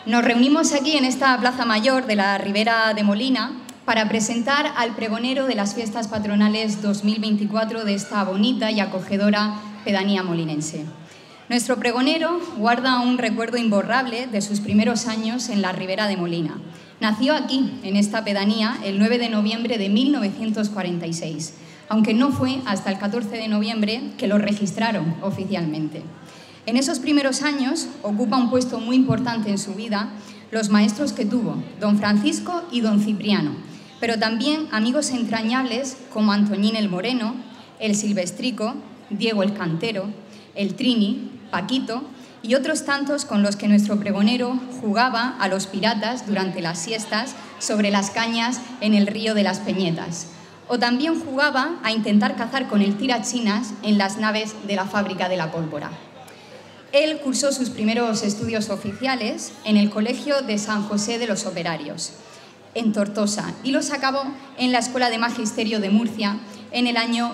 Nos reunimos aquí en esta plaza mayor de la Ribera de Molina para presentar al pregonero de las fiestas patronales 2024 de esta bonita y acogedora pedanía molinense. Nuestro pregonero guarda un recuerdo imborrable de sus primeros años en la Ribera de Molina. Nació aquí, en esta pedanía, el 9 de noviembre de 1946, aunque no fue hasta el 14 de noviembre que lo registraron oficialmente. En esos primeros años ocupa un puesto muy importante en su vida los maestros que tuvo, don Francisco y don Cipriano, pero también amigos entrañables como Antoñín el Moreno, el Silvestrico, Diego el Cantero, el Trini, Paquito y otros tantos con los que nuestro pregonero jugaba a los piratas durante las siestas sobre las cañas en el río de las Peñetas. O también jugaba a intentar cazar con el tirachinas en las naves de la fábrica de la pólvora. Él cursó sus primeros estudios oficiales en el Colegio de San José de los Operarios, en Tortosa, y los acabó en la Escuela de Magisterio de Murcia en el año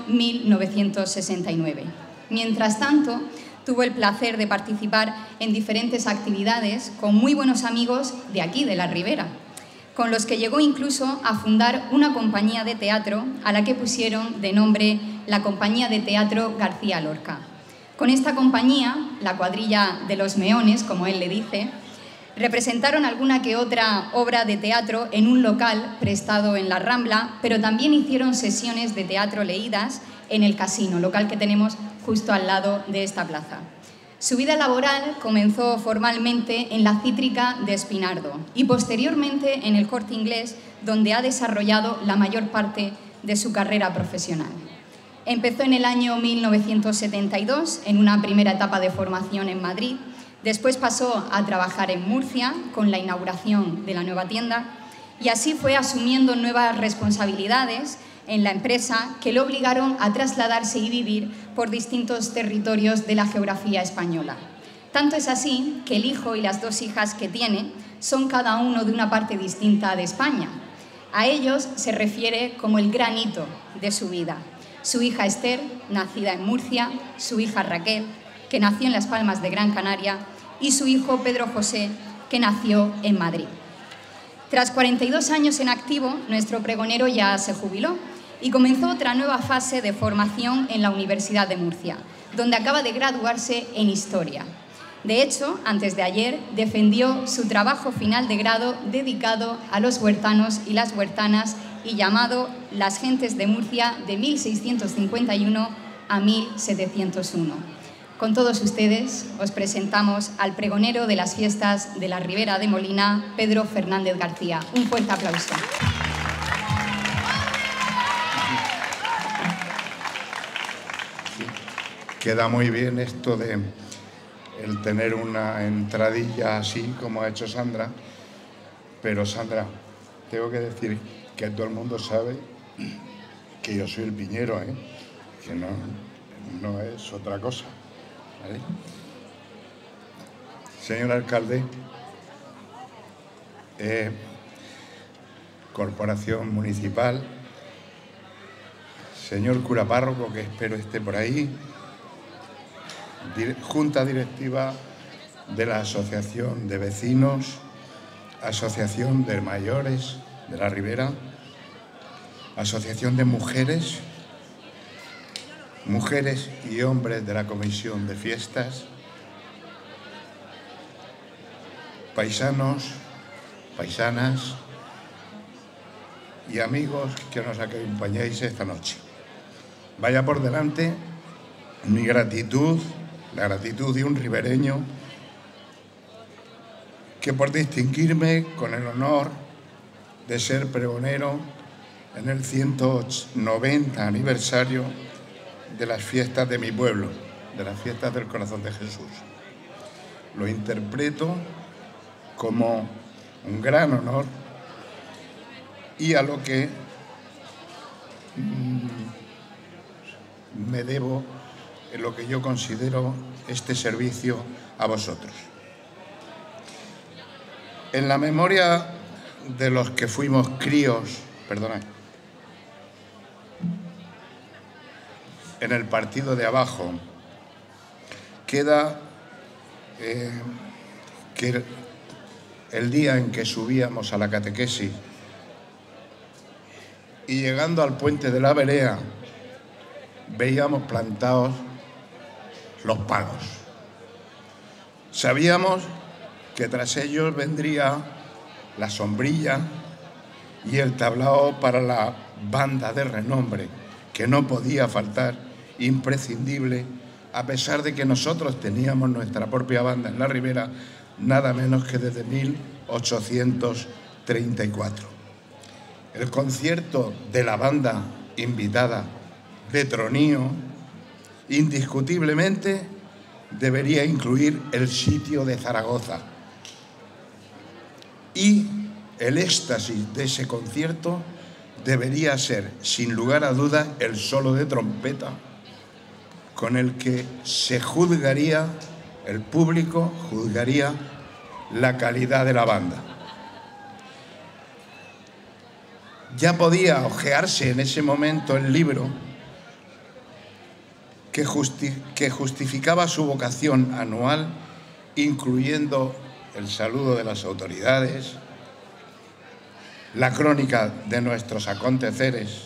1969. Mientras tanto, tuvo el placer de participar en diferentes actividades con muy buenos amigos de aquí, de la Ribera, con los que llegó incluso a fundar una compañía de teatro a la que pusieron de nombre la Compañía de Teatro García Lorca. Con esta compañía, la cuadrilla de los meones, como él le dice, representaron alguna que otra obra de teatro en un local prestado en la Rambla, pero también hicieron sesiones de teatro leídas en el Casino, local que tenemos justo al lado de esta plaza. Su vida laboral comenzó formalmente en la Cítrica de Espinardo y posteriormente en el Corte Inglés, donde ha desarrollado la mayor parte de su carrera profesional. Empezó en el año 1972 en una primera etapa de formación en Madrid, después pasó a trabajar en Murcia con la inauguración de la nueva tienda y así fue asumiendo nuevas responsabilidades en la empresa que le obligaron a trasladarse y vivir por distintos territorios de la geografía española. Tanto es así que el hijo y las dos hijas que tiene son cada uno de una parte distinta de España. A ellos se refiere como el gran hito de su vida. Su hija Esther, nacida en Murcia, su hija Raquel, que nació en Las Palmas de Gran Canaria, y su hijo Pedro José, que nació en Madrid. Tras 42 años en activo, nuestro pregonero ya se jubiló y comenzó otra nueva fase de formación en la Universidad de Murcia, donde acaba de graduarse en Historia. De hecho, antes de ayer, defendió su trabajo final de grado dedicado a los huertanos y las huertanas y llamado Las gentes de Murcia de 1651 a 1701. Con todos ustedes os presentamos al pregonero de las fiestas de la Ribera de Molina, Pedro Fernández García. Un fuerte aplauso. Queda muy bien esto de el tener una entradilla así como ha hecho Sandra, pero Sandra, tengo que decir que todo el mundo sabe que yo soy el piñero, que no es otra cosa, ¿vale? Señor alcalde, corporación municipal, señor cura párroco, que espero esté por ahí, junta directiva de la Asociación de Vecinos, Asociación de Mayores de la Ribera, Asociación de Mujeres y hombres de la Comisión de Fiestas, paisanos, paisanas y amigos que nos acompañáis esta noche. Vaya por delante mi gratitud, la gratitud de un ribereño que por distinguirme con el honor de ser pregonero en el 190 aniversario de las fiestas de mi pueblo, de las fiestas del Corazón de Jesús. Lo interpreto como un gran honor y a lo que me debo en lo que yo considero este servicio a vosotros. En la memoria de los que fuimos críos, en el partido de abajo, queda que el día en que subíamos a la catequesis y llegando al puente de la Berea veíamos plantados los palos. Sabíamos que tras ellos vendría la sombrilla y el tablao para la banda de renombre, que no podía faltar, imprescindible, a pesar de que nosotros teníamos nuestra propia banda en la Ribera, nada menos que desde 1834. El concierto de la banda invitada de Tronío, indiscutiblemente, debería incluir el sitio de Zaragoza. Y el éxtasis de ese concierto debería ser, sin lugar a dudas, el solo de trompeta con el que se juzgaría, el público juzgaría la calidad de la banda. Ya podía hojearse en ese momento el libro que justificaba su vocación anual, incluyendo el saludo de las autoridades, la crónica de nuestros aconteceres,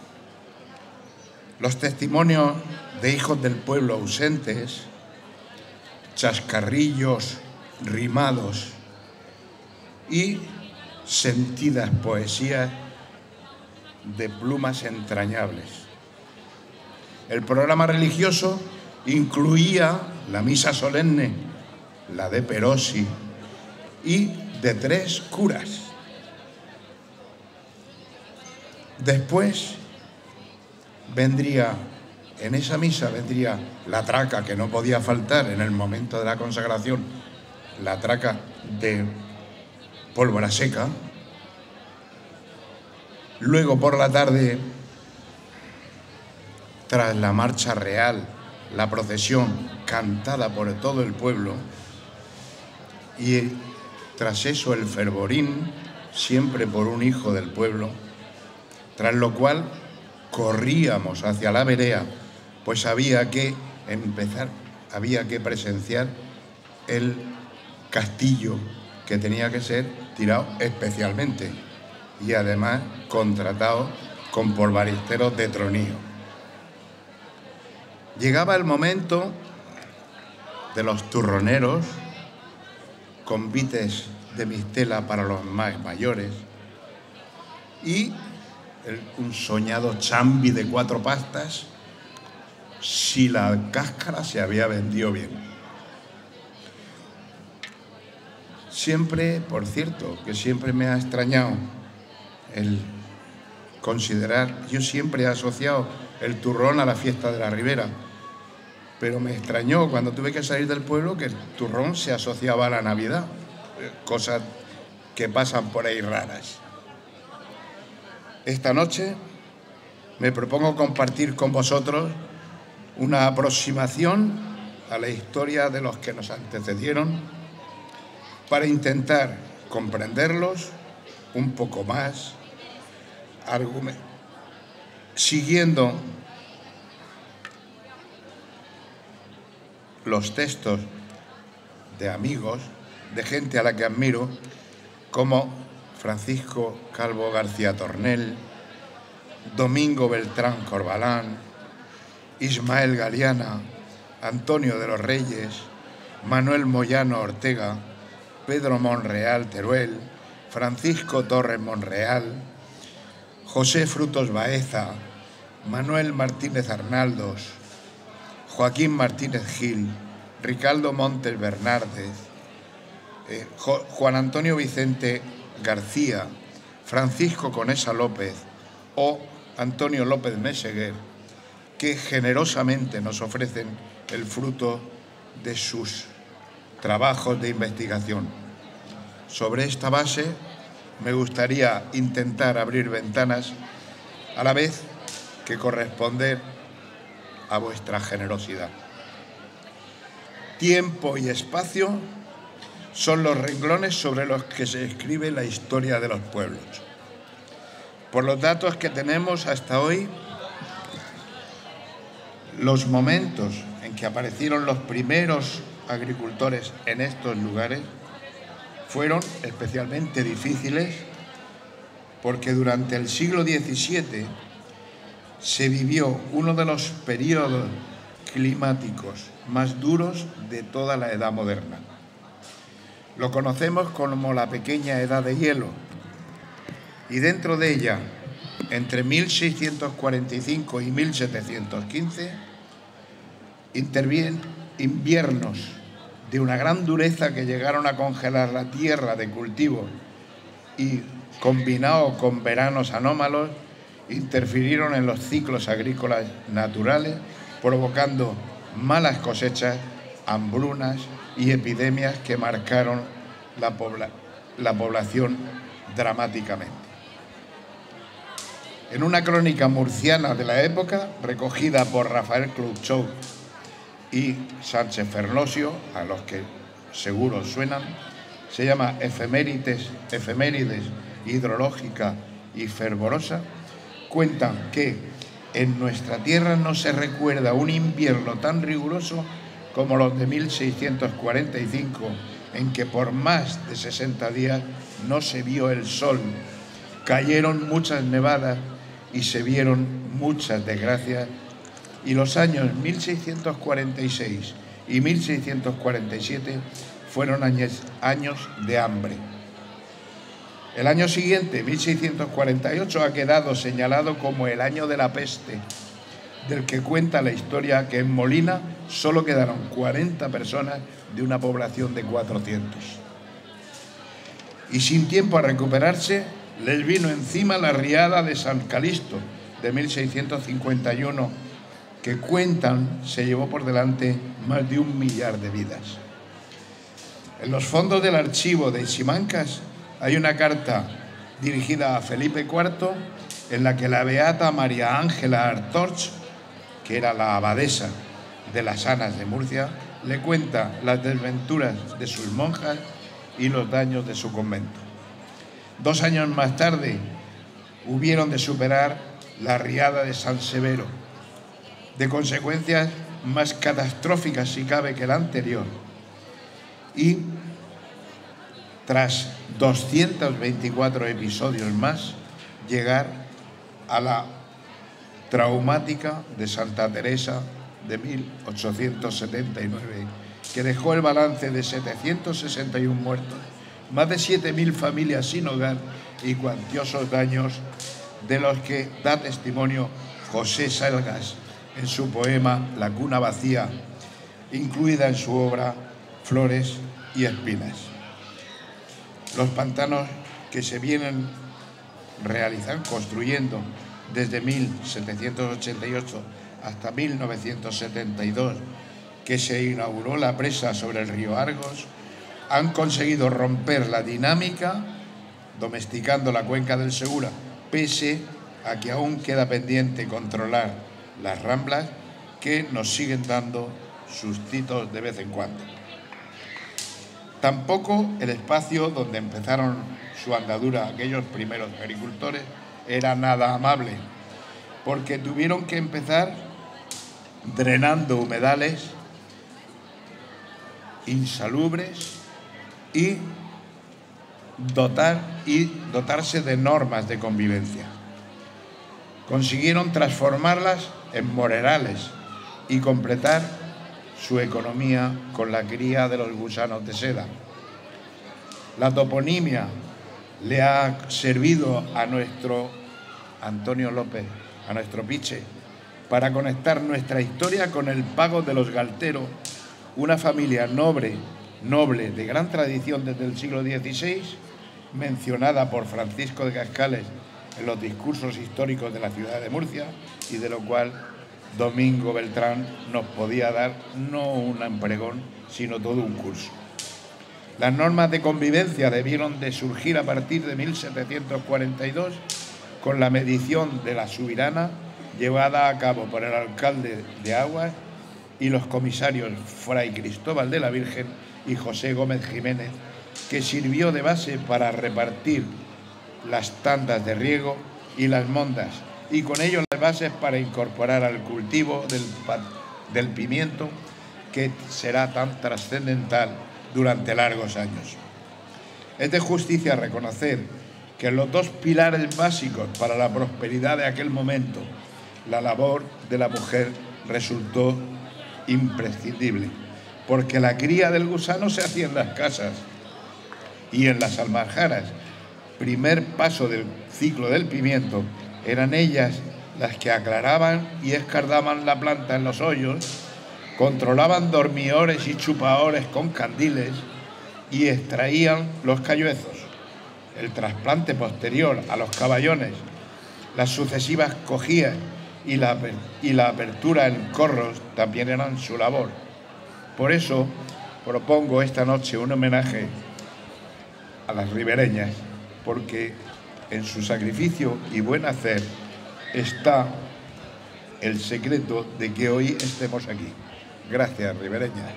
los testimonios de hijos del pueblo ausentes, chascarrillos rimados y sentidas poesías de plumas entrañables. El programa religioso incluía la misa solemne, la de Perosi y de 3 curas. Después en esa misa vendría la traca, que no podía faltar en el momento de la consagración, la traca de pólvora seca. Luego por la tarde, tras la marcha real, la procesión cantada por todo el pueblo, y tras eso el fervorín, siempre por un hijo del pueblo, tras lo cual corríamos hacia la Berea, pues había que presenciar el castillo, que tenía que ser tirado especialmente y además contratado con polvaristeros de Tronío. Llegaba el momento de los turroneros, convites de mistela para los más mayores y un soñado chambi de 4 pastas si la cáscara se había vendido bien. Siempre, por cierto, que siempre me ha extrañado el considerar, yo siempre he asociado el turrón a la fiesta de la Ribera, pero me extrañó cuando tuve que salir del pueblo que el turrón se asociaba a la Navidad, cosas que pasan por ahí raras. Esta noche me propongo compartir con vosotros una aproximación a la historia de los que nos antecedieron para intentar comprenderlos un poco más, siguiendo los textos de amigos, de gente a la que admiro, como Francisco Calvo García Tornel, Domingo Beltrán Corbalán, Ismael Galeana, Antonio de los Reyes, Manuel Moyano Ortega, Pedro Monreal Teruel, Francisco Torres Monreal, José Frutos Baeza, Manuel Martínez Arnaldos, Joaquín Martínez Gil, Ricardo Montes Bernárdez, Juan Antonio Vicente García, Francisco Conesa López o Antonio López Meseguer, que generosamente nos ofrecen el fruto de sus trabajos de investigación. Sobre esta base me gustaría intentar abrir ventanas a la vez que corresponder a vuestra generosidad. Tiempo y espacio son los renglones sobre los que se escribe la historia de los pueblos. Por los datos que tenemos hasta hoy, los momentos en que aparecieron los primeros agricultores en estos lugares fueron especialmente difíciles porque durante el siglo XVII se vivió uno de los periodos climáticos más duros de toda la Edad Moderna. Lo conocemos como la Pequeña Edad de Hielo, y dentro de ella, entre 1645 y 1715, intervienen inviernos de una gran dureza que llegaron a congelar la tierra de cultivo y, combinado con veranos anómalos, interfirieron en los ciclos agrícolas naturales, provocando malas cosechas, hambrunas y epidemias que marcaron la población dramáticamente. En una crónica murciana de la época, recogida por Rafael Clouchot y Sánchez Ferlosio, a los que seguro suenan, se llama Efemérides hidrológica y fervorosa, cuentan que en nuestra tierra no se recuerda un invierno tan riguroso como los de 1645, en que por más de 60 días no se vio el sol, cayeron muchas nevadas y se vieron muchas desgracias, y los años 1646 y 1647 fueron años de hambre. El año siguiente, 1648, ha quedado señalado como el año de la peste, del que cuenta la historia que en Molina solo quedaron 40 personas de una población de 400. Y sin tiempo a recuperarse, les vino encima la riada de San Calixto de 1651, que cuentan se llevó por delante más de 1 millar de vidas. En los fondos del archivo de Simancas hay una carta dirigida a Felipe IV en la que la beata María Ángela Artorch, que era la abadesa de las Anas de Murcia, le cuenta las desventuras de sus monjas y los daños de su convento. 2 años más tarde hubieron de superar la riada de San Severo, de consecuencias más catastróficas si cabe que la anterior, y tras 224 episodios más, llegar a la traumática de Santa Teresa de 1879, que dejó el balance de 761 muertos, más de 7.000 familias sin hogar y cuantiosos daños, de los que da testimonio José Salgas en su poema La cuna vacía, incluida en su obra Flores y espinas. Los pantanos que se vienen construyendo desde 1788 hasta 1972, que se inauguró la presa sobre el río Argos, han conseguido romper la dinámica, domesticando la cuenca del Segura, pese a que aún queda pendiente controlar las ramblas, que nos siguen dando sustitos de vez en cuando. Tampoco el espacio donde empezaron su andadura aquellos primeros agricultores era nada amable, porque tuvieron que empezar drenando humedales insalubres y dotarse de normas de convivencia. Consiguieron transformarlas en molerales y completar su economía con la cría de los gusanos de seda. La toponimia le ha servido a nuestro Antonio López, a nuestro Piche, para conectar nuestra historia con el pago de los Galtero, una familia noble de gran tradición desde el siglo XVI, mencionada por Francisco de Cascales en los discursos históricos de la ciudad de Murcia, y de lo cual Domingo Beltrán nos podía dar no un pregón, sino todo un curso. Las normas de convivencia debieron de surgir a partir de 1742 con la medición de la Subirana, llevada a cabo por el alcalde de Aguas y los comisarios Fray Cristóbal de la Virgen y José Gómez Jiménez, que sirvió de base para repartir las tandas de riego y las mondas, y con ello las bases para incorporar al cultivo del pimiento, que será tan trascendental durante largos años. Es de justicia reconocer que los dos pilares básicos para la prosperidad de aquel momento, la labor de la mujer, resultó imprescindible, porque la cría del gusano se hacía en las casas y en las almajaras. Primer paso del ciclo del pimiento, eran ellas las que aclaraban y escardaban la planta en los hoyos, controlaban dormidores y chupadores con candiles y extraían los cayuezos. El trasplante posterior a los caballones, las sucesivas cogías y la apertura en corros también eran su labor. Por eso propongo esta noche un homenaje a las ribereñas, porque en su sacrificio y buen hacer está el secreto de que hoy estemos aquí. Gracias, ribereñas.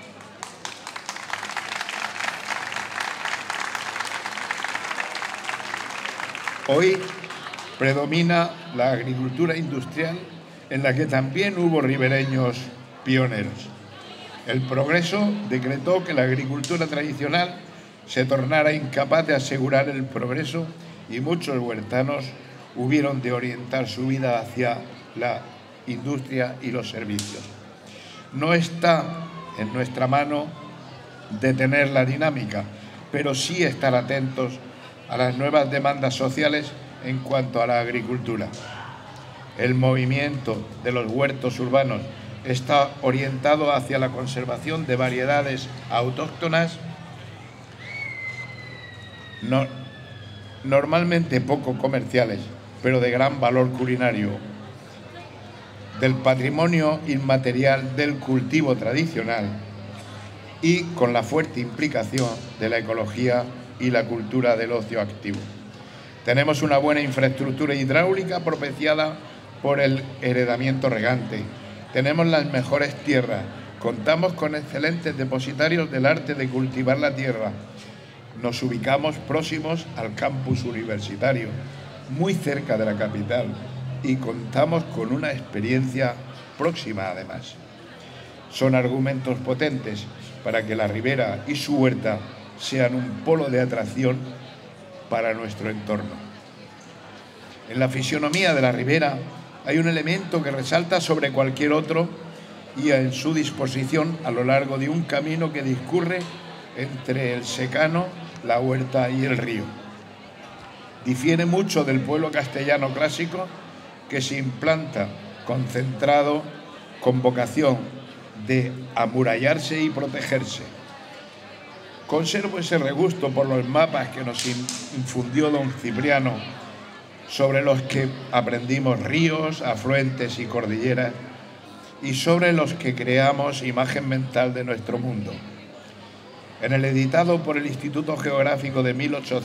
Hoy predomina la agricultura industrial, en la que también hubo ribereños pioneros. El progreso decretó que la agricultura tradicional se tornara incapaz de asegurar el progreso y muchos huertanos hubieron de orientar su vida hacia la industria y los servicios. No está en nuestra mano detener la dinámica, pero sí estar atentos a las nuevas demandas sociales en cuanto a la agricultura. El movimiento de los huertos urbanos está orientado hacia la conservación de variedades autóctonas normalmente poco comerciales, pero de gran valor culinario, del patrimonio inmaterial del cultivo tradicional y con la fuerte implicación de la ecología y la cultura del ocio activo. Tenemos una buena infraestructura hidráulica propiciada por el heredamiento regante. Tenemos las mejores tierras. Contamos con excelentes depositarios del arte de cultivar la tierra. Nos ubicamos próximos al campus universitario, muy cerca de la capital, y contamos con una experiencia próxima además. Son argumentos potentes para que la ribera y su huerta sean un polo de atracción para nuestro entorno. En la fisonomía de la ribera hay un elemento que resalta sobre cualquier otro y en su disposición a lo largo de un camino que discurre entre el secano, la huerta y el río. Difiere mucho del pueblo castellano clásico, que se implanta concentrado con vocación de amurallarse y protegerse. Conservo ese regusto por los mapas que nos infundió don Cipriano, sobre los que aprendimos ríos, afluentes y cordilleras, y sobre los que creamos imagen mental de nuestro mundo. En el editado por el Instituto Geográfico de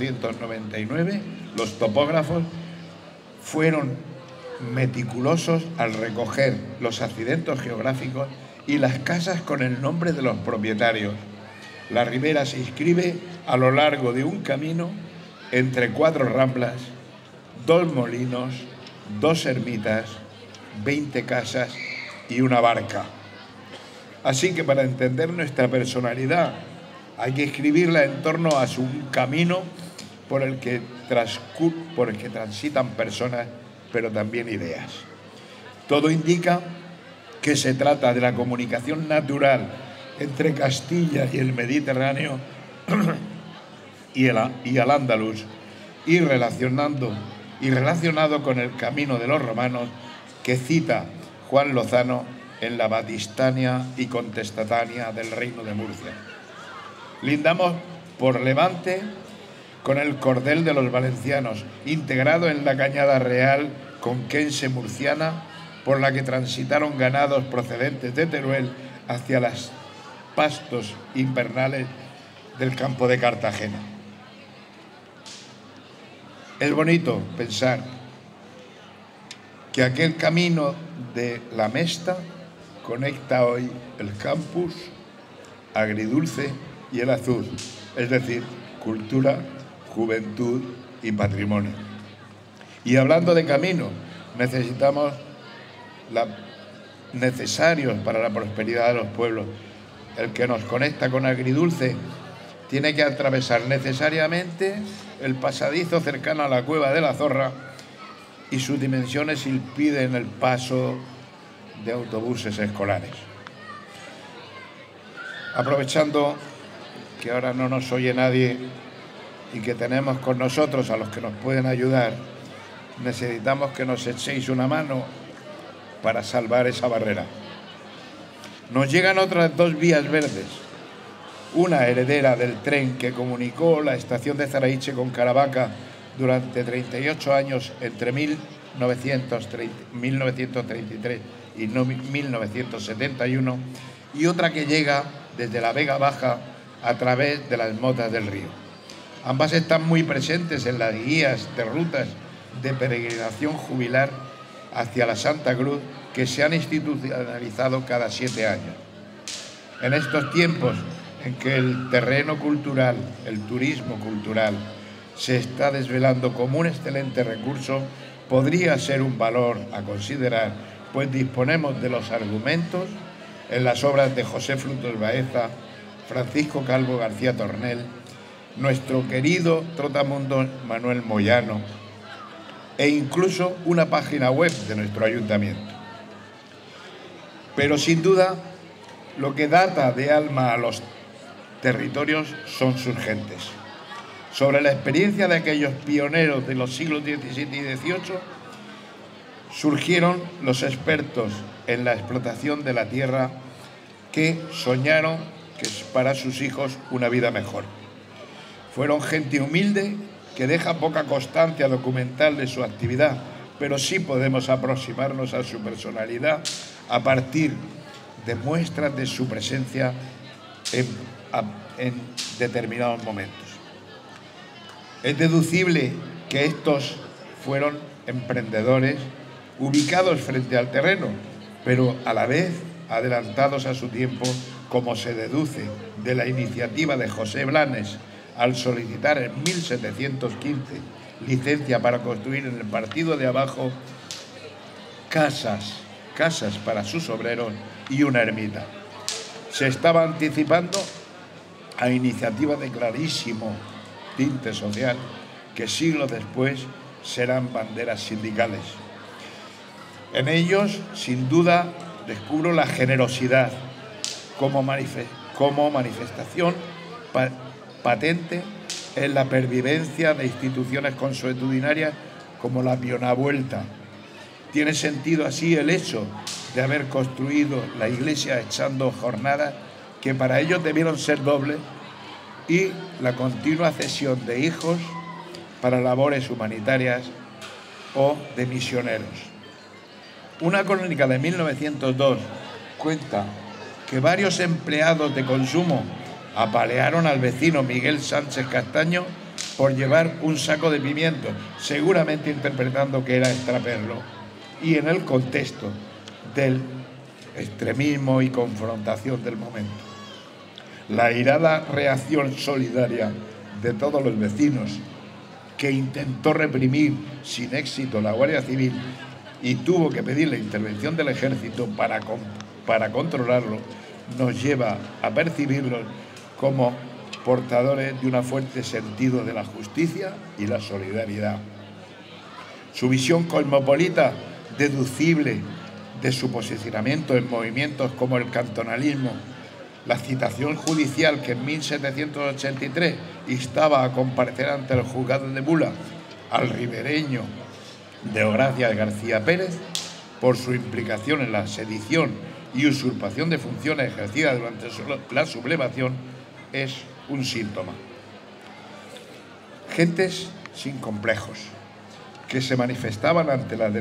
1899, los topógrafos fueron meticulosos al recoger los accidentes geográficos y las casas con el nombre de los propietarios. La ribera se inscribe a lo largo de un camino entre 4 ramblas, 2 molinos, 2 ermitas, 20 casas y una barca. Así que para entender nuestra personalidad hay que escribirla en torno a un camino por el que transitan personas, pero también ideas. Todo indica que se trata de la comunicación natural entre Castilla y el Mediterráneo y al Andaluz, y relacionado con el camino de los romanos que cita Juan Lozano en la Batistania y Contestatania del Reino de Murcia. Lindamos por levante con el cordel de los valencianos, integrado en la cañada real conquense murciana, por la que transitaron ganados procedentes de Teruel hacia los pastos invernales del campo de Cartagena. Es bonito pensar que aquel camino de la Mesta conecta hoy el campus agridulce y el azul, es decir, cultura, juventud y patrimonio. Y hablando de camino, necesitamos necesarios para la prosperidad de los pueblos. El que nos conecta con agridulce tiene que atravesar necesariamente el pasadizo cercano a la Cueva de la Zorra y sus dimensiones impiden el paso de autobuses escolares. Aprovechando que ahora no nos oye nadie y que tenemos con nosotros a los que nos pueden ayudar, necesitamos que nos echéis una mano para salvar esa barrera. Nos llegan otras dos vías verdes, una heredera del tren que comunicó la estación de Zaraiche con Caravaca durante 38 años entre 1933 y 1971, y otra que llega desde la Vega Baja a través de las Motas del Río. Ambas están muy presentes en las guías de rutas de peregrinación jubilar hacia la Santa Cruz que se han institucionalizado cada 7 años. En estos tiempos en que el terreno cultural, el turismo cultural, se está desvelando como un excelente recurso, podría ser un valor a considerar, pues disponemos de los argumentos en las obras de José Frutos Baeza, Francisco Calvo García Tornel, nuestro querido trotamundos Manuel Moyano e incluso una página web de nuestro ayuntamiento. Pero sin duda, lo que data de alma a los territorios son sus gentes. Sobre la experiencia de aquellos pioneros de los siglos XVII y XVIII, surgieron los expertos en la explotación de la tierra que soñaron que es para sus hijos una vida mejor. Fueron gente humilde que deja poca constancia documental de su actividad, pero sí podemos aproximarnos a su personalidad a partir de muestras de su presencia en determinados momentos. Es deducible que estos fueron emprendedores ubicados frente al terreno, pero a la vez adelantados a su tiempo, como se deduce de la iniciativa de José Blanes al solicitar en 1715 licencia para construir en el partido de abajo casas para sus obreros y una ermita. Se estaba anticipando a iniciativas de clarísimo tinte social que siglos después serán banderas sindicales. En ellos, sin duda, descubro la generosidad como manifestación patente en la pervivencia de instituciones consuetudinarias como la Pionà Vuelta. Tiene sentido así el hecho de haber construido la iglesia echando jornadas que para ellos debieron ser dobles y la continua cesión de hijos para labores humanitarias o de misioneros. Una crónica de 1902 cuenta que varios empleados de consumo apalearon al vecino Miguel Sánchez Castaño por llevar un saco de pimientos, seguramente interpretando que era extraperlo, y en el contexto del extremismo y confrontación del momento. La airada reacción solidaria de todos los vecinos, que intentó reprimir sin éxito la Guardia Civil y tuvo que pedir la intervención del Ejército para controlarlo, nos lleva a percibirlos como portadores de un fuerte sentido de la justicia y la solidaridad. Su visión cosmopolita, deducible de su posicionamiento en movimientos como el cantonalismo, la citación judicial que en 1783 instaba a comparecer ante el juzgado de Bula al ribereño Deogracias García Pérez por su implicación en la sedición y usurpación de funciones ejercidas durante la sublevación, es un síntoma. Gentes sin complejos, que se manifiesta ante la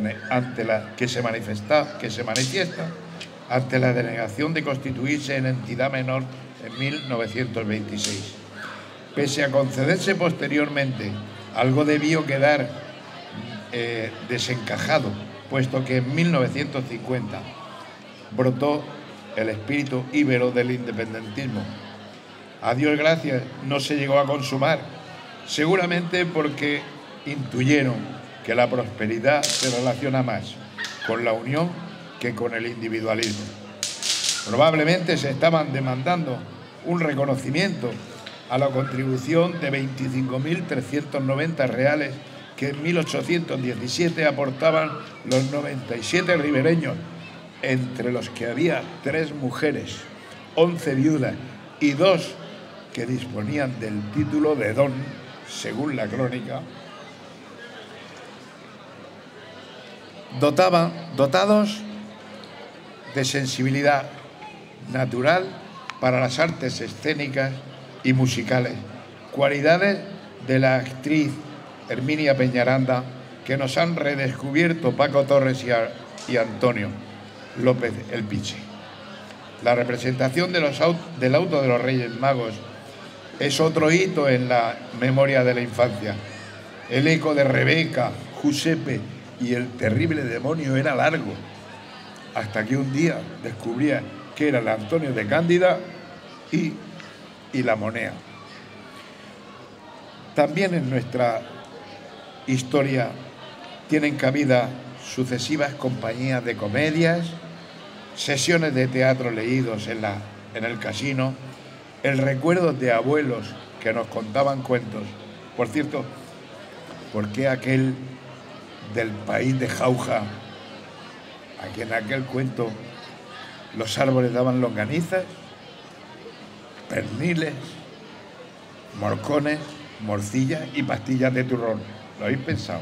denegación de constituirse en entidad menor en 1926. Pese a concederse posteriormente, algo debió quedar desencajado, puesto que en 1950 brotó el espíritu íbero del independentismo. A Dios gracias, no se llegó a consumar, seguramente porque intuyeron que la prosperidad se relaciona más con la unión que con el individualismo. Probablemente se estaban demandando un reconocimiento a la contribución de 25.390 reales que en 1817 aportaban los 97 ribereños, entre los que había 3 mujeres, 11 viudas y 2 que disponían del título de don, según la crónica, dotados de sensibilidad natural para las artes escénicas y musicales, cualidades de la actriz Herminia Peñaranda que nos han redescubierto Paco Torres y Antonio López el Pichi. La representación del auto de los Reyes Magos es otro hito en la memoria de la infancia. El eco de Rebeca, Giuseppe y el terrible demonio era largo, hasta que un día descubría que era el Antonio de Cándida y la Monea. También en nuestra historia tienen cabida sucesivas compañías de comedias, sesiones de teatro leídos en el casino, el recuerdo de abuelos que nos contaban cuentos. Por cierto, ¿por qué aquel del país de Jauja, a quien en aquel cuento los árboles daban longanizas, perniles, morcones, morcillas y pastillas de turrón? ¿Lo habéis pensado?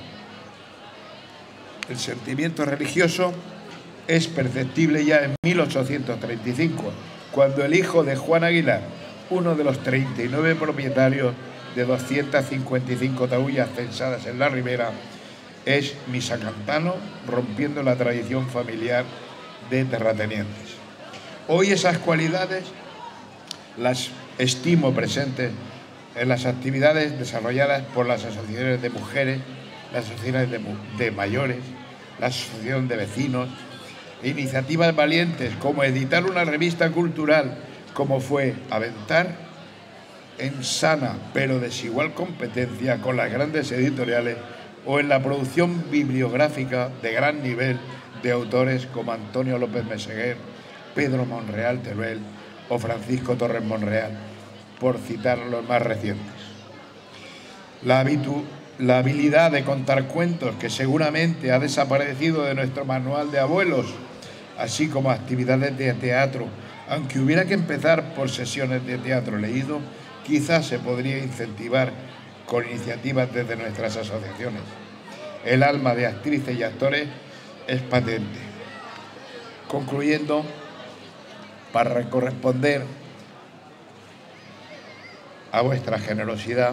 El sentimiento religioso es perceptible ya en 1835, cuando el hijo de Juan Aguilar, uno de los 39 propietarios de 255 taullas censadas en la Ribera, es misacantano, rompiendo la tradición familiar de terratenientes. Hoy esas cualidades las estimo presentes en las actividades desarrolladas por las asociaciones de mujeres, las asociaciones de mayores, la asociación de vecinos, e iniciativas valientes como editar una revista cultural, como fue Aventar, en sana pero desigual competencia con las grandes editoriales, o en la producción bibliográfica de gran nivel de autores como Antonio López Meseguer, Pedro Monreal Teruel o Francisco Torres Monreal, por citar los más recientes. La habilidad de contar cuentos, que seguramente ha desaparecido de nuestro manual de abuelos, así como actividades de teatro, aunque hubiera que empezar por sesiones de teatro leído, quizás se podría incentivar con iniciativas desde nuestras asociaciones. El alma de actrices y actores es patente. Concluyendo, para corresponder a vuestra generosidad,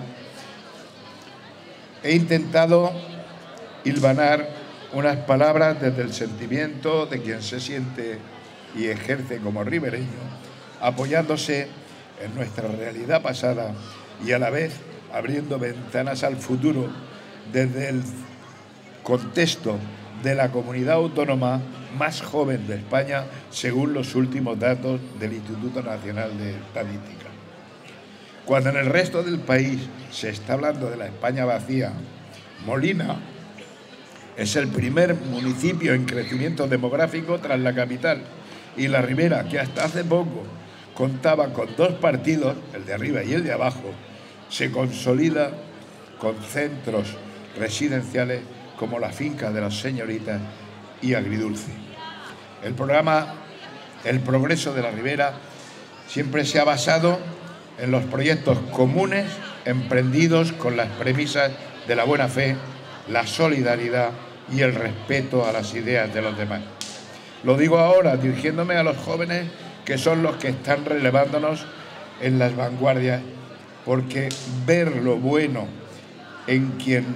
he intentado hilvanar unas palabras desde el sentimiento de quien se siente y ejerce como ribereño, apoyándose en nuestra realidad pasada y a la vez abriendo ventanas al futuro desde el contexto de la comunidad autónoma más joven de España, según los últimos datos del Instituto Nacional de Estadística. Cuando en el resto del país se está hablando de la España vacía, Molina es el primer municipio en crecimiento demográfico tras la capital, y la Ribera, que hasta hace poco contaba con 2 partidos, el de arriba y el de abajo, se consolida con centros residenciales como la Finca de las Señoritas y Agridulce. El programa El Progreso de la Ribera siempre se ha basado en los proyectos comunes emprendidos con las premisas de la buena fe, la solidaridad y el respeto a las ideas de los demás. Lo digo ahora dirigiéndome a los jóvenes, que son los que están relevándonos en las vanguardias, porque ver lo bueno en quien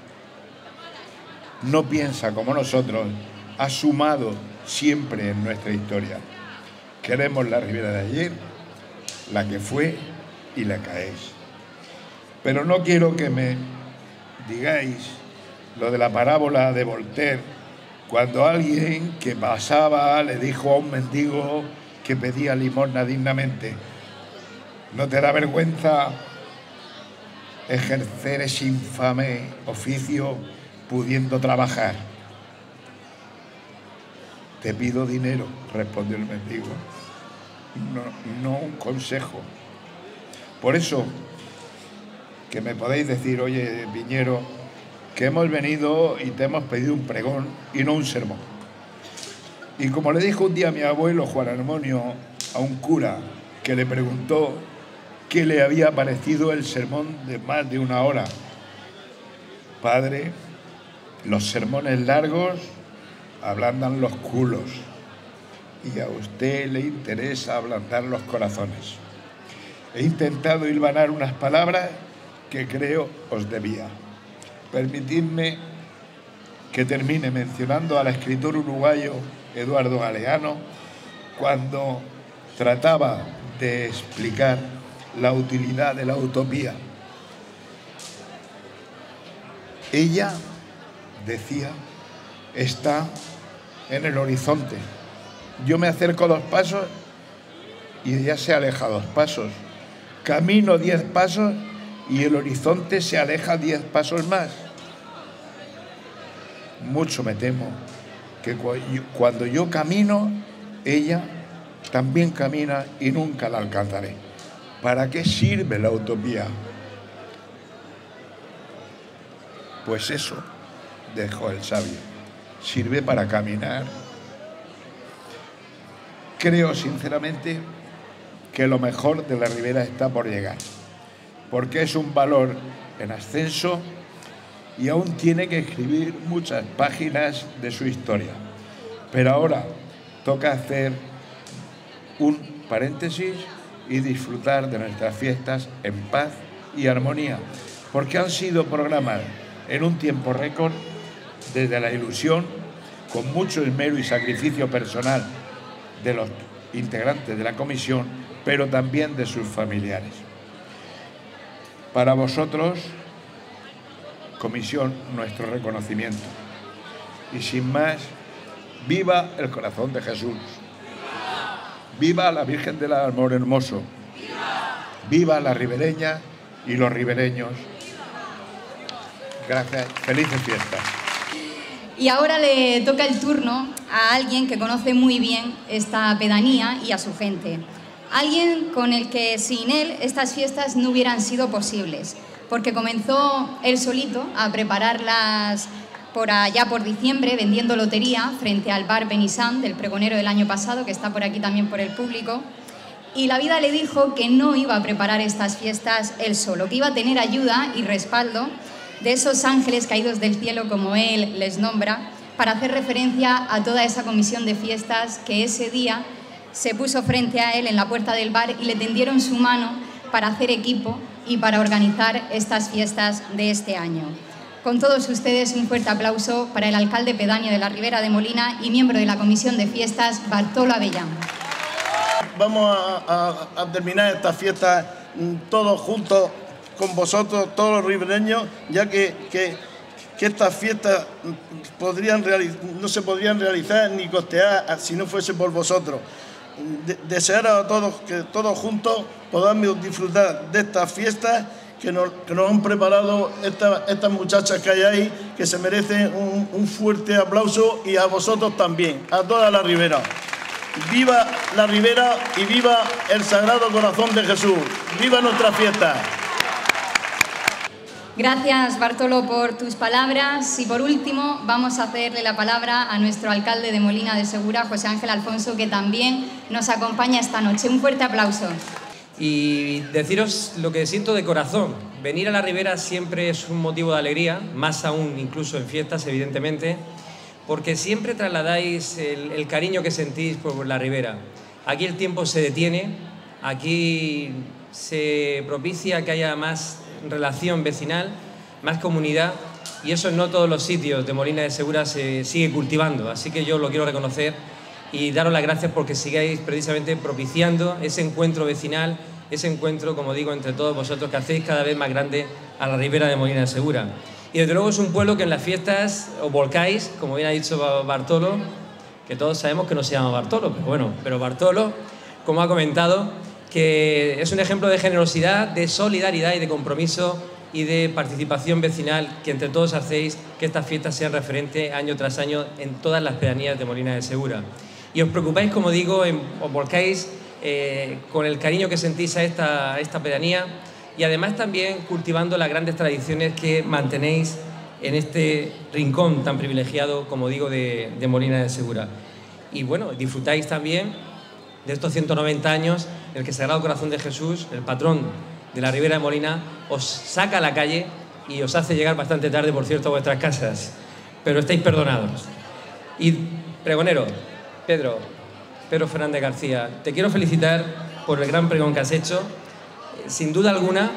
no piensa como nosotros ha sumado siempre en nuestra historia. Queremos la Ribera de ayer, la que fue y la que es. Pero no quiero que me digáis lo de la parábola de Voltaire, cuando alguien que pasaba le dijo a un mendigo que pedía limosna dignamente: ¿no te da vergüenza ejercer ese infame oficio pudiendo trabajar? Te pido dinero, respondió el mendigo, no un consejo. Por eso que me podéis decir, oye, Viñero, que hemos venido y te hemos pedido un pregón y no un sermón. Y como le dijo un día a mi abuelo Juan Armonio a un cura que le preguntó qué le había parecido el sermón de más de una hora: padre, los sermones largos ablandan los culos y a usted le interesa ablandar los corazones. He intentado hilvanar unas palabras que creo os debía. Permitidme que termine mencionando al escritor uruguayo Eduardo Galeano cuando trataba de explicar la utilidad de la utopía. Ella, decía, está en el horizonte. Yo me acerco 2 pasos y ella se aleja 2 pasos. Camino 10 pasos y el horizonte se aleja 10 pasos más. Mucho me temo que cuando yo camino, ella también camina y nunca la alcanzaré. ¿Para qué sirve la utopía? Pues eso, dijo el sabio, sirve para caminar. Creo sinceramente que lo mejor de la Ribera está por llegar, porque es un valor en ascenso y aún tiene que escribir muchas páginas de su historia. Pero ahora toca hacer un paréntesis y disfrutar de nuestras fiestas en paz y armonía, porque han sido programadas en un tiempo récord desde la ilusión, con mucho esmero y sacrificio personal de los integrantes de la comisión, pero también de sus familiares. Para vosotros, comisión, nuestro reconocimiento. Y sin más, viva el corazón de Jesús. Viva la Virgen del Amor Hermoso. Viva la ribereña y los ribereños. Gracias. Felices fiestas. Y ahora le toca el turno a alguien que conoce muy bien esta pedanía y a su gente. Alguien con el que sin él estas fiestas no hubieran sido posibles, porque comenzó él solito a prepararlas por allá por diciembre, vendiendo lotería frente al bar Benissán del pregonero del año pasado, que está por aquí también por el público. Y la vida le dijo que no iba a preparar estas fiestas él solo, que iba a tener ayuda y respaldo de esos ángeles caídos del cielo, como él les nombra, para hacer referencia a toda esa comisión de fiestas que ese día se puso frente a él en la puerta del bar y le tendieron su mano para hacer equipo y para organizar estas fiestas de este año. Con todos ustedes, un fuerte aplauso para el alcalde pedáneo de la Ribera de Molina y miembro de la comisión de fiestas, Bartolo Avellán. Vamos a terminar esta fiesta todos juntos con vosotros, todos los ribereños, ya que estas fiestas no se podrían realizar ni costear si no fuese por vosotros. Desear a todos que todos juntos podamos disfrutar de estas fiestas que nos han preparado estas muchachas que hay ahí, que se merecen un fuerte aplauso, y a vosotros también, a toda la Ribera. ¡Viva la Ribera y viva el Sagrado Corazón de Jesús! ¡Viva nuestra fiesta! Gracias, Bartolo, por tus palabras. Y por último, vamos a hacerle la palabra a nuestro alcalde de Molina de Segura, José Ángel Alfonso, que también nos acompaña esta noche. Un fuerte aplauso. Y deciros lo que siento de corazón. Venir a la Ribera siempre es un motivo de alegría, más aún incluso en fiestas, evidentemente, porque siempre trasladáis el cariño que sentís por la Ribera. Aquí el tiempo se detiene, aquí se propicia que haya más relación vecinal, más comunidad, y eso en no todos los sitios de Molina de Segura se sigue cultivando. Así que yo lo quiero reconocer y daros las gracias porque sigáis precisamente propiciando ese encuentro vecinal, ese encuentro, como digo, entre todos vosotros, que hacéis cada vez más grande a la Ribera de Molina de Segura. Y desde luego es un pueblo que en las fiestas os volcáis, como bien ha dicho Bartolo, que todos sabemos que no se llama Bartolo, pero bueno, pero Bartolo, como ha comentado, que es un ejemplo de generosidad, de solidaridad y de compromiso y de participación vecinal que entre todos hacéis que estas fiestas sean referentes año tras año en todas las pedanías de Molina de Segura. Y os preocupáis, como digo, os volcáis con el cariño que sentís a esta pedanía, y además también cultivando las grandes tradiciones que mantenéis en este rincón tan privilegiado, como digo, de Molina de Segura. Y bueno, disfrutáis también de estos 190 años en el que el Sagrado Corazón de Jesús, el patrón de la Ribera de Molina, os saca a la calle y os hace llegar bastante tarde, por cierto, a vuestras casas. Pero estáis perdonados. Y pregonero, Pedro Fernández García, te quiero felicitar por el gran pregón que has hecho. Sin duda alguna,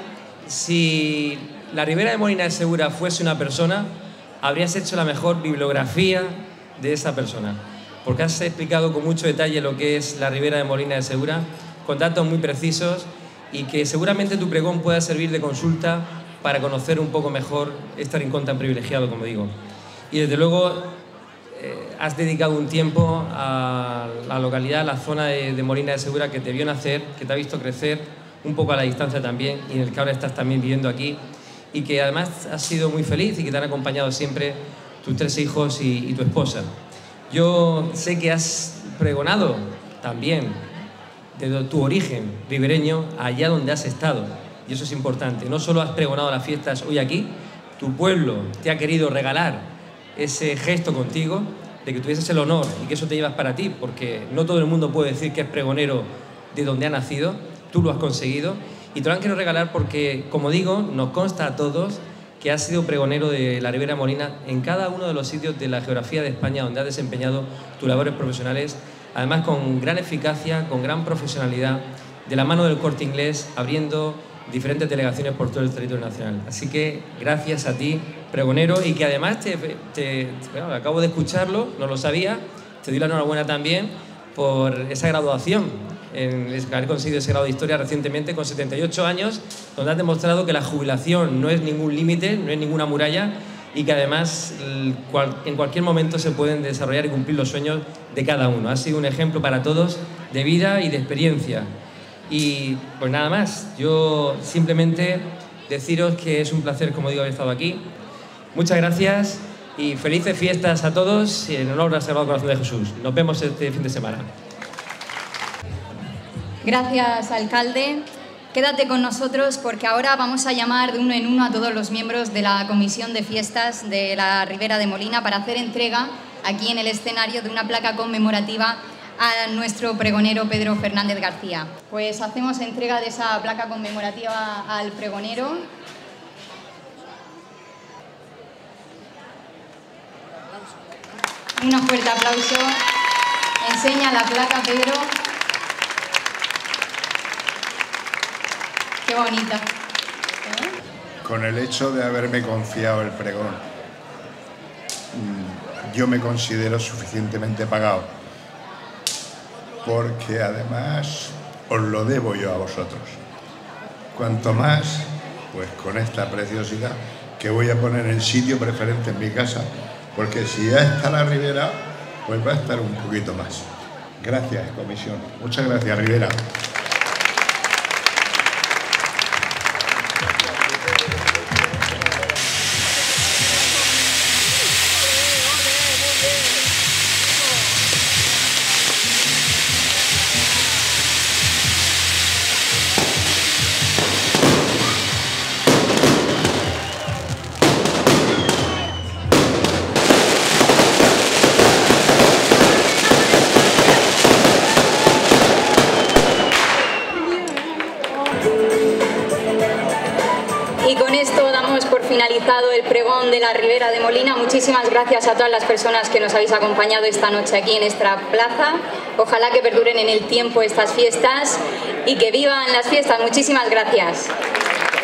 si la Ribera de Molina de Segura fuese una persona, habrías hecho la mejor bibliografía de esa persona, porque has explicado con mucho detalle lo que es la Ribera de Molina de Segura, con datos muy precisos, y que seguramente tu pregón pueda servir de consulta para conocer un poco mejor este rincón tan privilegiado, como digo. Y desde luego has dedicado un tiempo a la localidad, a la zona de Molina de Segura, que te vio nacer, que te ha visto crecer un poco a la distancia también, y en el que ahora estás también viviendo aquí, y que además has sido muy feliz y que te han acompañado siempre tus 3 hijos y tu esposa. Yo sé que has pregonado también desde tu origen ribereño allá donde has estado, y eso es importante. No solo has pregonado las fiestas hoy aquí, tu pueblo te ha querido regalar ese gesto contigo, de que tuvieses el honor y que eso te llevas para ti, porque no todo el mundo puede decir que es pregonero de donde ha nacido. Tú lo has conseguido y te lo han querido regalar porque, como digo, nos consta a todos que has sido pregonero de la Ribera de Molina en cada uno de los sitios de la geografía de España donde has desempeñado tus labores profesionales, además con gran eficacia, con gran profesionalidad, de la mano del Corte Inglés, abriendo diferentes delegaciones por todo el territorio nacional. Así que gracias a ti, pregonero, y que además bueno, acabo de escucharlo, no lo sabía, te doy la enhorabuena también por esa graduación, en haber conseguido ese grado de Historia recientemente con 78 años, donde has demostrado que la jubilación no es ningún límite, no es ninguna muralla, y que además en cualquier momento se pueden desarrollar y cumplir los sueños de cada uno. Has sido un ejemplo para todos de vida y de experiencia. Y pues nada más, yo simplemente deciros que es un placer, como digo, haber estado aquí. Muchas gracias y felices fiestas a todos y en honor al Sagrado Corazón de Jesús. Nos vemos este fin de semana. Gracias, alcalde. Quédate con nosotros porque ahora vamos a llamar de uno en uno a todos los miembros de la Comisión de Fiestas de la Ribera de Molina para hacer entrega aquí en el escenario de una placa conmemorativa a nuestro pregonero Pedro Fernández García. Pues hacemos entrega de esa placa conmemorativa al pregonero. Un fuerte aplauso. Enseña la placa, Pedro. Qué bonita. Con el hecho de haberme confiado el pregón, yo me considero suficientemente pagado, porque además os lo debo yo a vosotros. Cuanto más, pues con esta preciosidad que voy a poner en sitio preferente en mi casa, porque si ya está la Ribera, pues va a estar un poquito más. Gracias, comisión. Muchas gracias, Ribera. Y con esto damos por finalizado el pregón de la Ribera de Molina. Muchísimas gracias a todas las personas que nos habéis acompañado esta noche aquí en esta plaza. Ojalá que perduren en el tiempo estas fiestas y que vivan las fiestas. Muchísimas gracias.